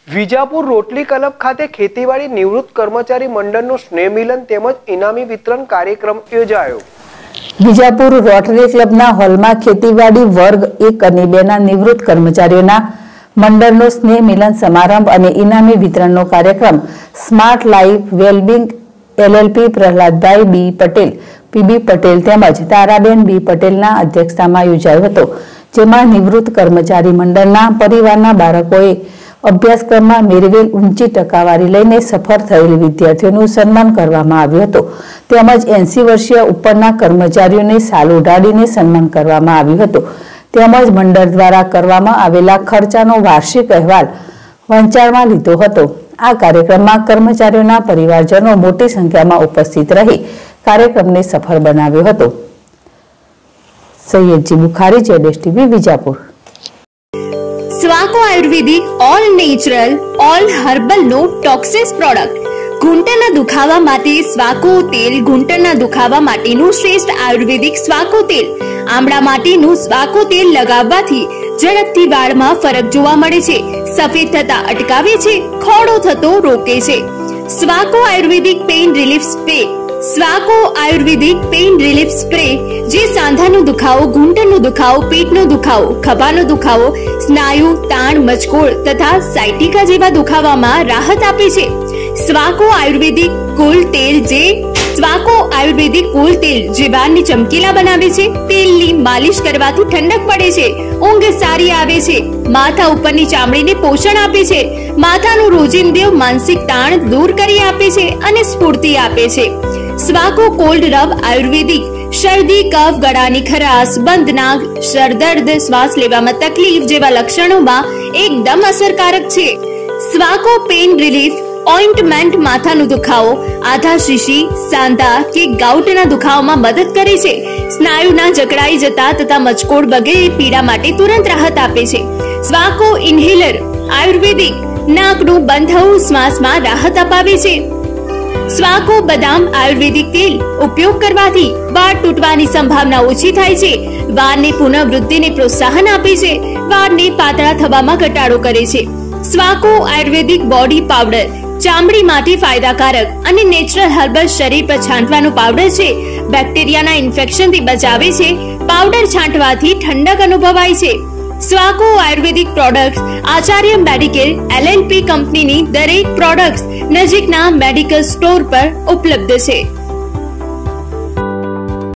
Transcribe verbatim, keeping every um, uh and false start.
વિજાપુર રોટલી ક્લબ ખાતે ખેતીવાડી નિવૃત્ત કર્મચારી મંડળનો સ્નેહ મિલન તેમજ ઇનામી વિતરણ કાર્યક્રમ યોજાયો। વિજાપુર રોટરી ક્લબના હોલમાં ખેતીવાડી વર્ગ એક અને બે ના નિવૃત્ત કર્મચારીઓના મંડળનો સ્નેહ મિલન સમારંભ અને ઇનામી વિતરણનો કાર્યક્રમ smart life wellbeing LLP Prahladbhai B Patel, PB Patel તેમજ તારાબેન બી પટેલના અધ્યક્ષતામાં યોજાયો હતો, જેમાં નિવૃત્ત કર્મચારી મંડળના પરિવારના બાળકોએ અભ્યાસક્રમમાં મેળવેલ ઊંચી ટકાવારી લઈને સફળ થયેલ વિદ્યાર્થીઓનું સન્માન કરવામાં આવ્યું હતું, તેમજ એંસી વર્ષીય ઉપરના કર્મચારીઓને સાલ ઓઢાડીને સન્માન કરવામાં આવ્યું હતું, તેમજ મંડળ દ્વારા કરવામાં આવેલા ખર્ચાનો વાર્ષિક અહેવાલ વંચાણમાં લીધો હતો। આ કાર્યક્રમમાં કર્મચારીઓના પરિવારજનો મોટી સંખ્યામાં ઉપસ્થિત રહી કાર્યક્રમને સફળ બનાવ્યો હતો। સૈયદજી બુખારી, જેડેશ TV, Vijapur. Swako Ayurvedic all natural all herbal no toxics product. ઘૂંટણના દુખાવા માટે સ્વાકો તેલ। ઘૂંટણના દુખાવા માટેનું શ્રેષ્ઠ આયુર્વેદિક સ્વાકો તેલ। આમળા માટેનું સ્વાકો તેલ લગાવવાથી ઝડપથી વાળમાં ફરક જોવા મળે છે, સફેદ થતા અટકાવે છે, ખોડો થતો રોકે છે। Swako Ayurvedic pain relief spray. Swako Ayurvedic pain relief spray જે સાંધાનો દુખાવો, ઘૂંટણનો દુખાવો, પેટનો દુખાવો, ખભાનો દુખાવો, સ્નાયુ તાણ, મચકોડ તથા સાયટિકા જેવા દુખાવામાં રાહત આપે છે। સ્વાકો આયુર્વેદિક કુલ તેલ જે સ્વાકો આયુર્વેદિક કુલ તેલ જે વાળને ચમકીલા બનાવે છે। તેલની માલિશ કરવાથી ઠંડક પડે છે, ઊંઘ સારી આવે છે, માથા ઉપરની ચામડીને પોષણ આપે છે, માથાનું રોજિંદુ માનસિક તાણ દૂર કરી આપે છે અને સ્ફૂર્તિ આપે છે। સ્વાકો કોલ્ડ રબ આયુર્વેદિક શરદી, કફ, ગળાની ખરાશ, બંધ નાક, શરદર્દ, શ્વાસ લેવામાં તકલીફ જેવા લક્ષણોમાં એકદમ અસરકારક છે। સ્વાકો પેઇન રિલીફ ઓઇન્ટમેન્ટ માથાનો દુખાવો, આધા શીશી, સાંધા કે ગાઉટના દુખાવામાં મદદ કરે છે, સ્નાયુના જકડાઈ જતા તથા મચકોડ વગેરે પીડા માટે તુરંત રાહત આપે છે। સ્વાકો ઇન્હેલર આયુર્વેદિક નાકનું બંધ થવું, શ્વાસમાં રાહત અપાવે છે। સ્વાકો બદામ આયુર્વેદિક તેલ ઉપયોગ કરવાથી વાળ તૂટવાની સંભાવના ઓછી થાય છે, વાળની પુનઃવૃદ્ધિને પ્રોત્સાહન આપે છે, વાળને પાતળા થવામાં ઘટાડો કરે છે। સ્વાકો આયુર્વેદિક બોડી પાવડર ચામડી માટે ફાયદાકારક અને નેચરલ હર્બલ શરીર પર છાંટવાનો પાવડર છે, બેક્ટેરિયાના ઇન્ફેક્શનથી બચાવે છે, પાવડર છાંટવાથી ઠંડક અનુભવાય છે। Swako Ayurvedic products Acharya medical LLP કંપનીની દરેક પ્રોડક્ટ્સ નજીકના મેડિકલ સ્ટોર પર ઉપલબ્ધ છે।